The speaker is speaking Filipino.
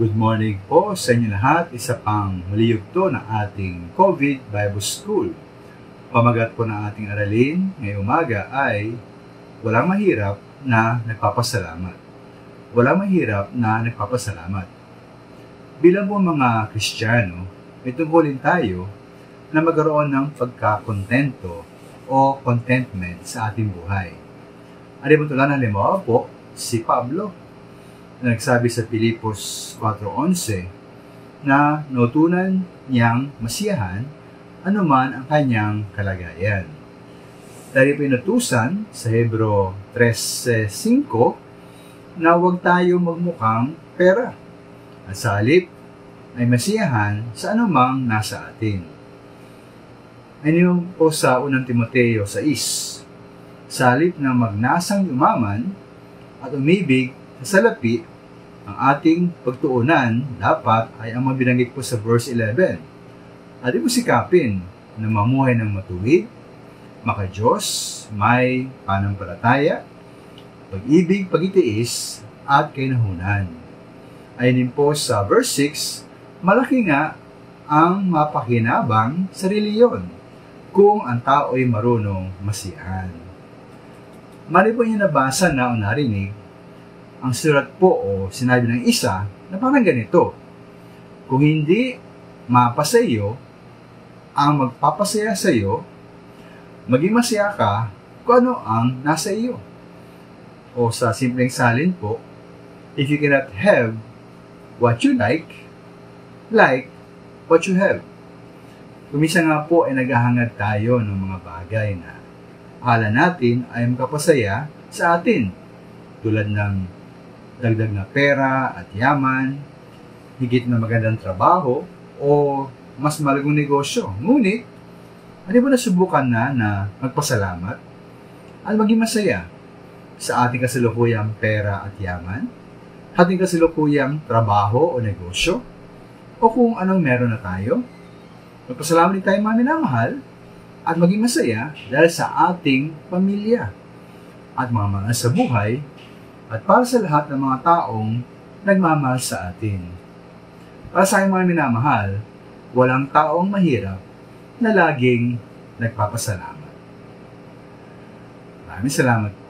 Good morning po sa inyo lahat. Isa pang maliyugto ng ating COVID Bible School. Pamagat po ng ating aralin ngayong umaga ay walang mahirap na nagpapasalamat. Walang mahirap na nagpapasalamat. Bilang po mga Kristiyano, may tungkulin tayo na magkaroon ng pagkakontento o contentment sa ating buhay. Ano po tulad ng halimbawa po, si Pablo, na nagsabi sa Filipos 4:11 na nautunan niyang masiyahan anuman ang kanyang kalagayan. Dahil pinutusan sa Hebro 13:5 na huwag tayo magmukhang pera at sa halip ay masiyahan sa anumang nasa atin. Ano po sa 1 Timoteo 6, sa halip na magnasang yumaman at umibig sa salapi, ang ating pagtuunan dapat ay ang mabinanggit po sa verse 11. At mo sikapin na mamuhay ng matuwid, maka-Diyos, may panampalataya, pag-ibig, pag-itiis, at kainahunan. Ayon din po sa verse 6, malaki nga ang mapakinabang sa reliyon kung ang tao ay marunong masiyahan. Mali po niyo nabasa na o narinig ang surat po o sinabi ng isa na parang ganito: kung hindi mapasa iyo ang magpapasaya sa iyo, maging masaya ka kung ano ang nasa iyo. O sa simpleng salin po, if you cannot have what you like what you have. Kumisa nga po ay naghahangad tayo ng mga bagay na akala natin ay makapasaya sa atin, tulad ng dagdag na pera at yaman, higit na magandang trabaho, o mas malagong negosyo. Ngunit, ano ba nasubukan na magpasalamat at maging masaya sa ating kasalukuyang pera at yaman, ating kasalukuyang trabaho o negosyo, o kung anong meron na tayo? Magpasalamat din tayo mga minamahal at maging masaya dahil sa ating pamilya at mga mahal sa buhay, at para sa lahat ng mga taong nagmamahal sa atin. Para sa aking mga minamahal, walang taong mahirap na laging nagpapasalamat. Maraming salamat.